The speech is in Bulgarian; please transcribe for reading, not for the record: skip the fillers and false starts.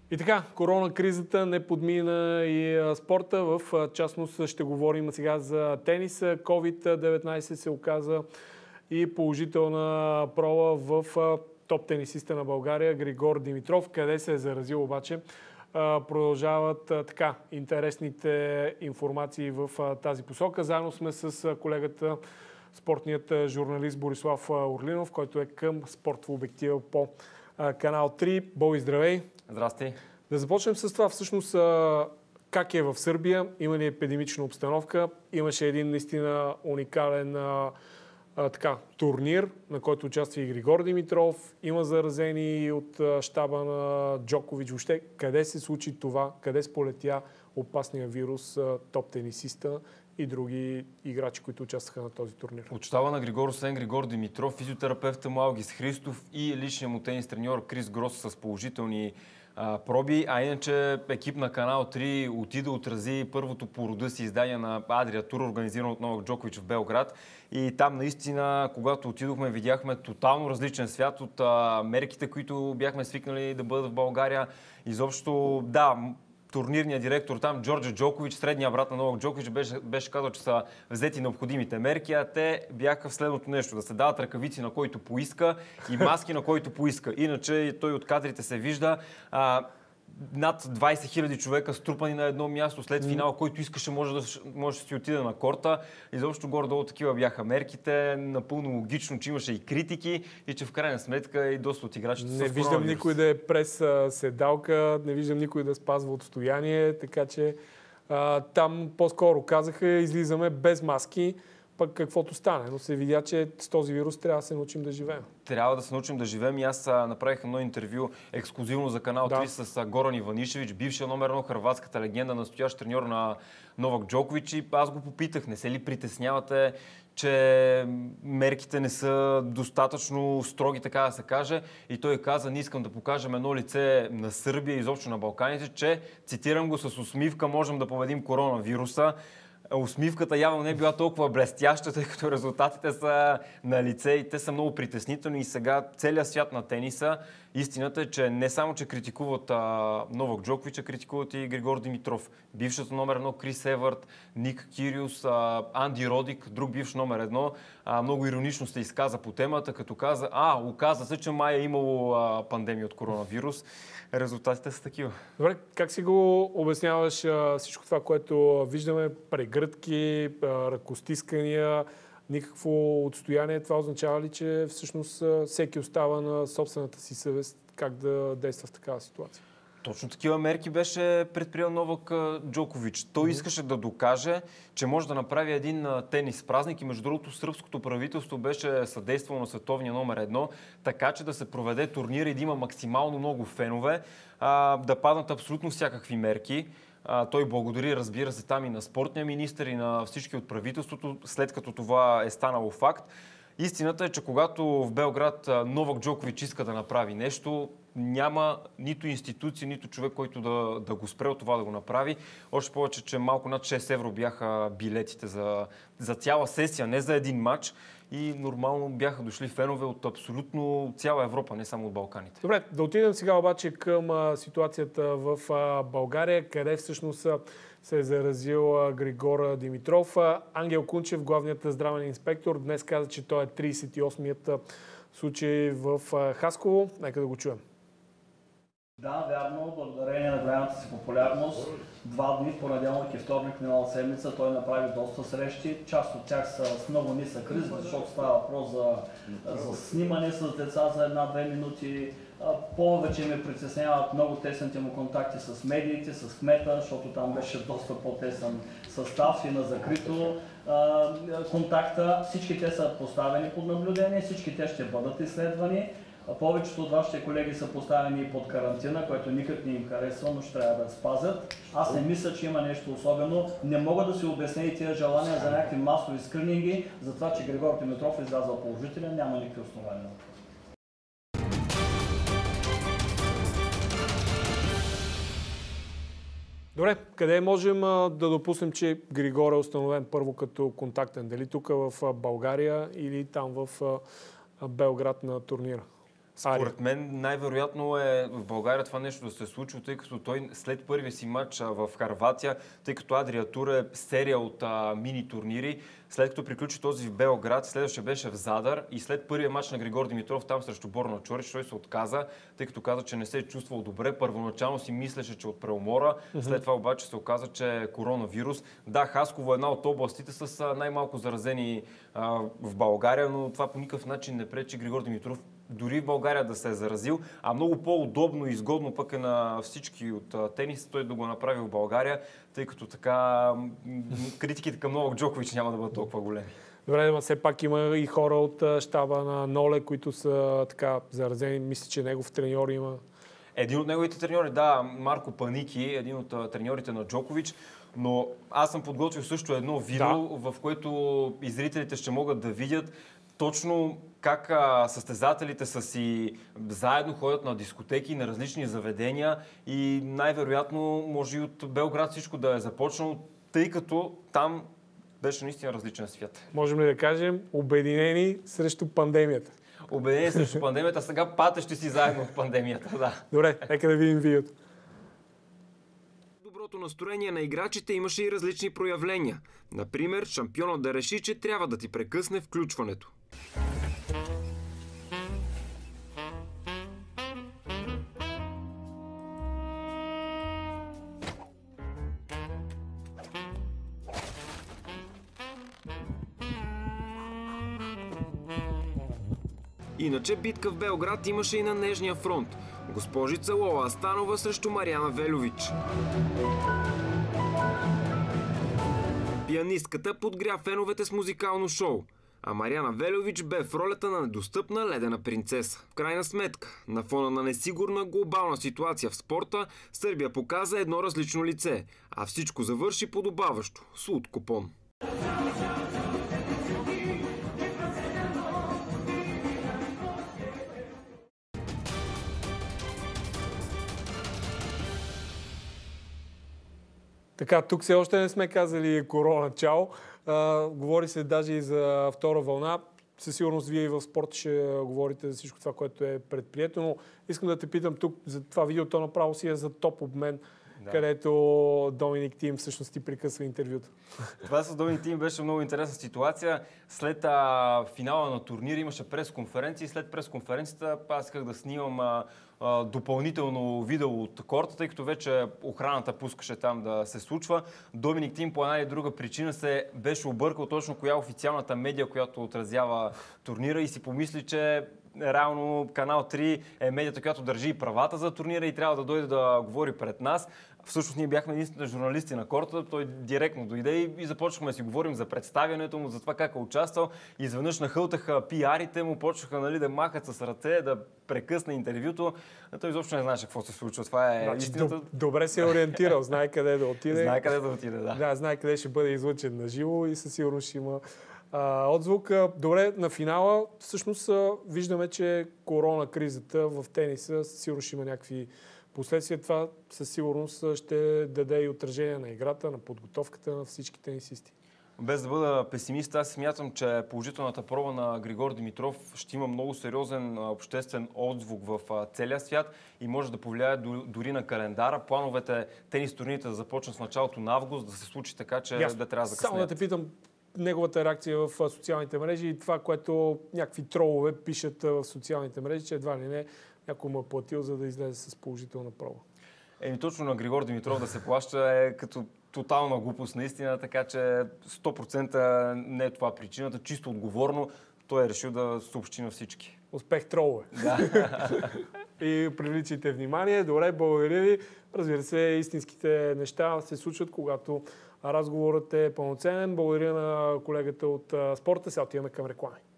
И така, корона-кризата не подмина и спорта. В частност ще говорим сега за тениса. COVID-19 се оказа и положителна проба в топ тенисиста на България Григор Димитров. Къде се е заразил обаче? Продължават така интересните информации в тази посока. Заедно сме с колегата, спортният журналист Борислав Орлинов, който е към Спорт в обектива по Канал 3. Боби, здравей! Здрасти! Да започнем с това. Всъщност, как е в Сърбия? Има ли епидемична обстановка? Имаше един наистина уникален турнир, на който участва и Григор Димитров. Има заразени от щаба на Джокович. Въобще, къде се случи това? Къде сполетя опасния вирус топ тенисиста и други играчи, които участваха на този турнир? От щаба на Григор, освен Григор Димитров, физиотерапевта му Алгис Христов и личният му тенис треньор Крис Грос с положителни проби, а иначе екип на Канал 3 отида, отрази първото по рода си издание на Адрия Тур, организирано от Новак Джокович в Белград. И там наистина, когато отидохме, видяхме тотално различен свят от мерките, които бяхме свикнали да бъдат в България. Изобщо, да, турнирният директор там, Джорджо Джокович, средния брат на Новак Джокович, беше казал, че са взети необходимите мерки, а те бяха в следното нещо: да се дават ръкавици на който поиска и маски на който поиска. Иначе той от кадрите се вижда. Над 20 000 човека струпани на едно място след финала, който искаше може да си отиде на корта. Изобщо горе-долу такива бяха мерките. Напълно логично, че имаше и критики и че в крайна сметка и доста от играчите са. Не виждам никой да е през седалка, не виждам никой да спазва отстояние, така че там по-скоро казаха: излизаме без маски, пък каквото стане. Но се видя, че с този вирус трябва да се научим да живеем. Трябва да се научим да живеем и аз направих едно интервю ексклюзивно за Канал 3 с Горан Иванишевич, бившия номер 1 хърватската легенда, настоящ треньор на Новак Джокович, и аз го попитах: не се ли притеснявате, че мерките не са достатъчно строги, така да се каже? И той каза: не искам да покажем едно лице на Сърбия, изобщо на Балканите, че, цитирам го, с усмивка можем да победим коронавируса. Усмивката явно не е била толкова блестяща, тъй като резултатите са на лице и те са много притеснителни. И сега целият свят на тениса, истината е, че не само, че критикуват Новак Джокович, а критикуват и Григор Димитров. Бившото номер 1 Крис Евърт, Ник Кириус, Анди Родик, друг бивш номер 1, много иронично се изказа по темата, като каза: оказа се, че май е имало пандемия от коронавирус. Резултатите са такива. Добре, как си го обясняваш всичко това, което виждаме? Прегръдки, ръкостискания, никакво отстояние. Това означава ли, че всъщност всеки остава на собствената си съвест как да действа в такава ситуация? Точно такива мерки беше предприел Новак Джокович. Той искаше да докаже, че може да направи един тенис празник, и между другото сръбското правителство беше съдействало на световния номер 1, така че да се проведе турнир и да има максимално много фенове, да паднат абсолютно всякакви мерки. Той благодари, разбира се, там и на спортния министър, и на всички от правителството, след като това е станало факт. Истината е, че когато в Белград Новак Джокович иска да направи нещо, няма нито институция, нито човек, който да го спре от това да го направи. Още повече, че малко над 6 евро бяха билетите за цяла сесия, не за един матч. И нормално бяха дошли фенове от абсолютно цяла Европа, не само от Балканите. Добре, да отидем сега обаче към ситуацията в България, къде всъщност се е заразил Григор Димитров. Ангел Кунчев, главният здравен инспектор, днес каза, че той е 38-ият случай в Хасково. Нека да го чуем. Да, вярно, благодарение на голямата си популярност, 2 дни, понеделник и вторник минала седмица, той направи доста срещи. Част от тях са с много нисък риск, защото става въпрос за снимане с деца за 1-2 минути. Повече ме притесняват много тесните му контакти с медиите, с кмета, защото там беше доста по-тесен състав и на закрито контакта. Всички те са поставени под наблюдение, всички те ще бъдат изследвани. Повечето от вашите колеги са поставени под карантина, което никак не им харесва, но ще трябва да спазят. Аз не мисля, че има нещо особено. Не мога да си обясня и тия желания за някакви масови скрининги, за това, че Григор Димитров излязъл положителен, няма никакви основания. Добре, къде можем да допуснем, че Григор е установен първо като контактен? Дали тук в България или там в Белград на турнира? Според мен най-вероятно е в България това нещо да се е случило, тъй като той след първия си матч в Хърватия, тъй като Адриа Тур е серия от мини турнири, след като приключи този в Белград, следващия беше в Задар и след първия матч на Григор Димитров там срещу Борна Чорич, той се отказа, тъй като каза, че не се е чувствал добре. Първоначално си мислеше, че от преумора, след това обаче се оказа, че е коронавирус. Да, Хасково е една от областите с най-малко заразени в България, но това по никакъв начин не пречи Григор Димитров дори в България да се е заразил, а много по-удобно и изгодно пък е на всички от тенис той да го направи в България, тъй като така критиките към Новак Джокович няма да бъдат толкова големи. Добре, но все пак има и хора от щаба на Ноле, които са така заразени. Мисля, че негов треньор има. Един от неговите треньори, да, Марко Паники, един от треньорите на Джокович. Но аз съм подготвил също едно видео, в което и зрителите ще могат да видят точно как състезателите са си заедно ходят на дискотеки, на различни заведения и най-вероятно може и от Белград всичко да е започнало, тъй като там беше наистина различен свят. Можем ли да кажем обединени срещу пандемията? Обединени срещу пандемията, сега патещи си заедно в пандемията, да. Добре, нека да видим видеото. Доброто настроение на играчите имаше и различни проявления. Например, шампионът да реши, че трябва да ти прекъсне включването. Иначе битка в Белград имаше и на нежния фронт. Госпожица Лола Астанова срещу Мариана Велович. Пианистката подгря феновете с музикално шоу, а Мариана Велович бе в ролята на недостъпна ледена принцеса. В крайна сметка, на фона на несигурна глобална ситуация в спорта, Сърбия показа едно различно лице, а всичко завърши подобаващо – с луд купон. Така, тук все още не сме казали корона чао. Говори се даже и за втора вълна. Със сигурност вие и в спорта ще говорите за всичко това, което е предприето, но искам да те питам тук за това видео, то направо си е за топ обмен, където Доминик Тим всъщност ти прекъсва интервюто. Това с Доминик Тим беше много интересна ситуация. След финала на турнира имаше пресконференция и след пресконференцията аз исках да снимам допълнително видео от корта, тъй като вече охраната пускаше там да се случва. Доминик Тим по една или друга причина се беше объркал точно коя е официалната медия, която отразява турнира и си помисли, че реално Канал 3 е медията, която държи и правата за турнира и трябва да дойде да говори пред нас. Всъщност ние бяхме единствените журналисти на корта, той директно дойде и започнахме да си говорим за представянето му, за това как е участвал. И изведнъж нахълтаха пиарите му, почнаха да махат с ръце, да прекъсне интервюто. Той изобщо не знаеше какво се случва. Това е истината. Добре се е ориентирал, знае къде да отиде. Знае къде да отиде, да. Да, знае къде ще бъде излъчен на живо и със сигурност ще има отзвук. Добре, на финала всъщност виждаме, че корона кризата в тениса сигурно ще има някакви последствия. Това със сигурност ще даде и отражение на играта, на подготовката на всички тенисисти. Без да бъда песимист, аз смятам, че положителната проба на Григор Димитров ще има много сериозен обществен отзвук в целия свят и може да повлияе дори на календара. Плановете тенис турнирите да започнат в началото на август, да се случи така, че да трябва да закъснеят. Само да те питам неговата реакция в социалните мрежи и това, което някакви тролове пишат в социалните мрежи, че едва ли не някой му е платил, за да излезе с положителна проба. Точно на Григор Димитров да се плаща е като тотална глупост наистина, така че 100% не е това причината. Чисто отговорно той е решил да съобщи на всички. Успех, тролове! Да. И привличайте внимание. Добре, благодаря ви. Разбира се, истинските неща се случват, когато разговорът е пълноценен. Благодаря на колегата от спорта. Сега отиваме към реклами.